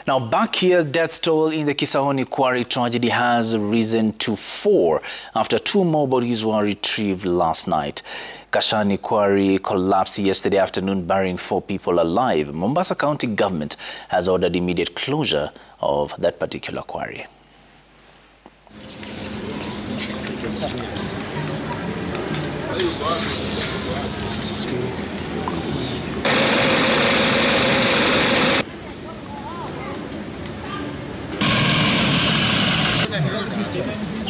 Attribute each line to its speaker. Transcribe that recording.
Speaker 1: Now, back here, death toll in the Kisauni Quarry tragedy has risen to 4 after 2 more bodies were retrieved last night. Kisauni Quarry collapsed yesterday afternoon, burying 4 people alive. Mombasa County government has ordered immediate closure of that particular quarry.